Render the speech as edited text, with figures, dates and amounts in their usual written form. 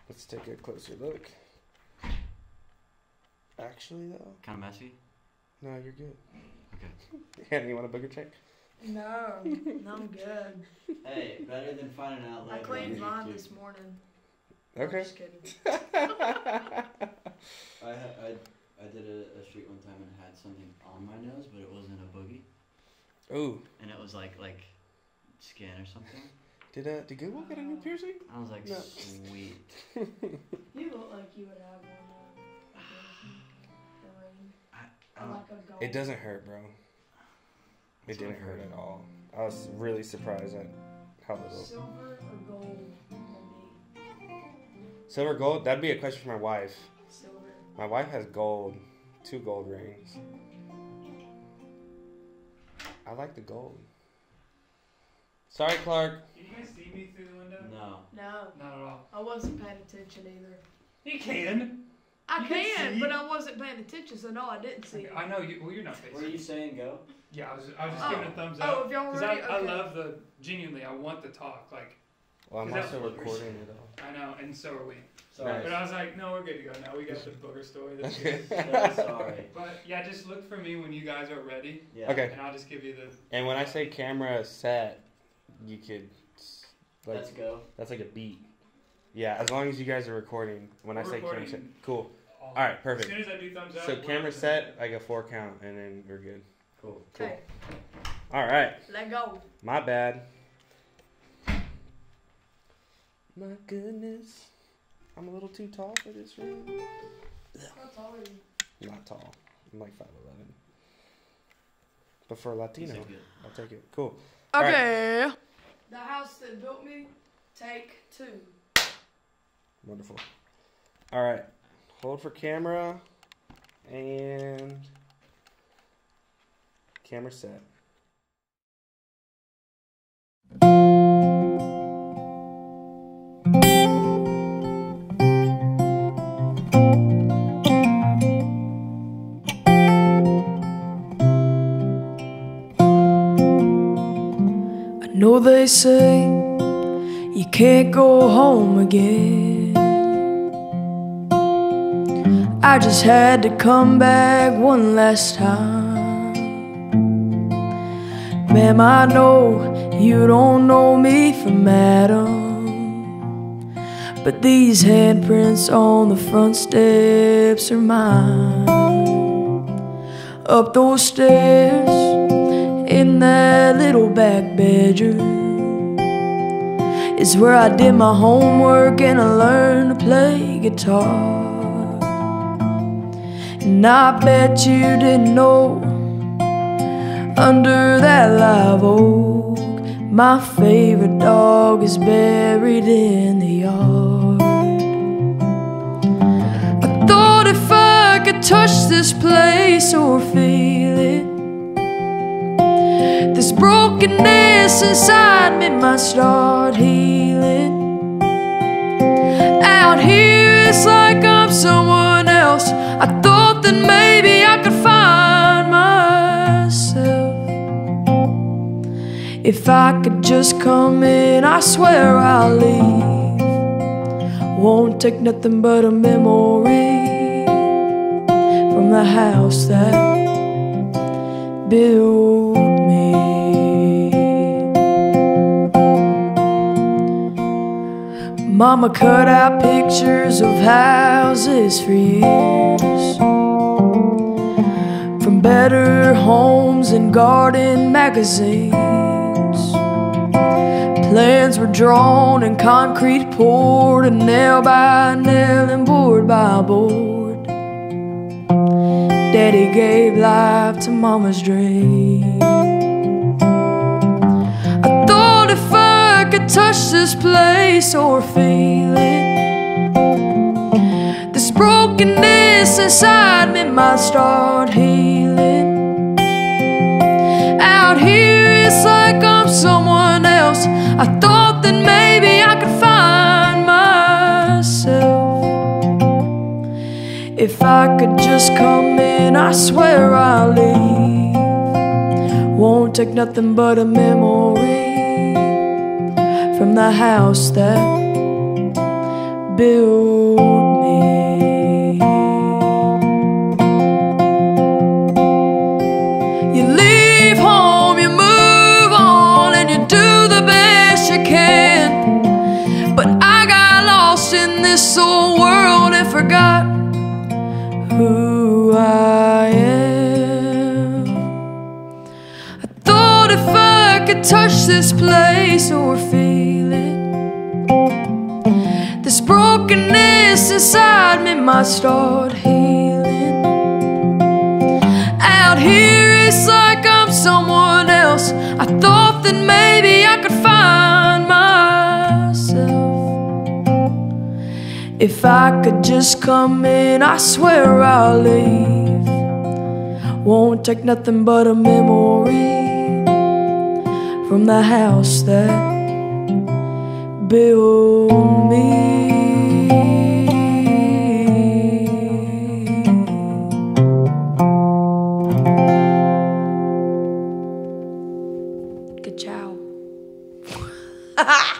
Let's take a closer look. Actually, though. Kind of messy? No, you're good. Okay. Hannah, you want a booger check? No, I'm good. Hey, better than finding out I later. cleaned on mine YouTube. this morning. Okay. I'm just kidding. I did a street one time and had something on my nose, but it wasn't a boogie. Ooh. And it was like skin or something. Did Google get a new piercing? I was like, No. sweet. You look like you would have one. Like a gold. It doesn't hurt, bro. It didn't hurt at all. I was really surprised at how little. Silver or gold for me? Silver, gold? That'd be a question for my wife. Silver. My wife has gold. 2 gold rings. I like the gold. Sorry, Clark. Can you guys see me through the window? No. No, Not at all. I wasn't paying attention either. You can. I You can can, see. but I wasn't paying attention, so no, I didn't see. I know you. Well, you're not facing. Were you saying go? Yeah, I was just Oh. giving a thumbs Oh, up. if y'all Because ready? I Okay. love the genuinely. I want the talk. Like Well, I'm Is that also boogers? recording it all. I know, and so are we. Sorry. But I was like, no, we're good to go now. We got the booger story. That's good. So sorry. But yeah, just look for me when you guys are ready, Yeah. Okay. and I'll just give you the. And when I say camera set, you could, Let's go. that's like a beat. Yeah, as long as you guys are recording. When I We're say camera set, recording. cool. All right, perfect. As soon as I do thumbs up. So we're camera on. set, like a 4 count, and then we're good. Cool. Okay, All right, let go. my bad. My goodness, I'm a little too tall for this room. How tall are you? I'm not tall. I'm like 5'11". But for a Latino, You said good. I'll take it. Cool. All right. Okay. The house that built me, take 2. Wonderful. All right. Hold for camera. And camera set. I know they say you can't go home again. I just had to come back one last time. Ma'am, I know you don't know me from Adam, but these handprints on the front steps are mine. Up those stairs in that little back bedroom is where I did my homework and I learned to play guitar. And I bet you didn't know, under that live oak, my favorite dog is buried in the yard. I thought if I could touch this place or feel it, this brokenness inside me might start healing. Out here it's like I'm someone else. I thought that maybe I could find myself if I could just come in. I swear I'll leave. Won't take nothing but a memory from the house that built me. Mama cut out pictures of houses for years, from Better Homes and Garden magazines. Plans were drawn and concrete poured, and nail by nail and board by board, Daddy gave life to Mama's dream. I thought if I could touch this place or feel it, this brokenness inside me might start healing. Out here it's like I'm someone else. I thought that maybe I could find myself if I could just come in. I swear I'll leave. Won't take nothing but a memory from the house that build me. You leave home, you move on, and you do the best you can. But I got lost in this old world and forgot who I am. I thought if I could touch this place or feel it, this brokenness inside me might start healing. Out here it's like I'm someone else. I thought that maybe I could find myself if I could just come in. I swear I'll leave. Won't take nothing but a memory from the house that build me. Good job.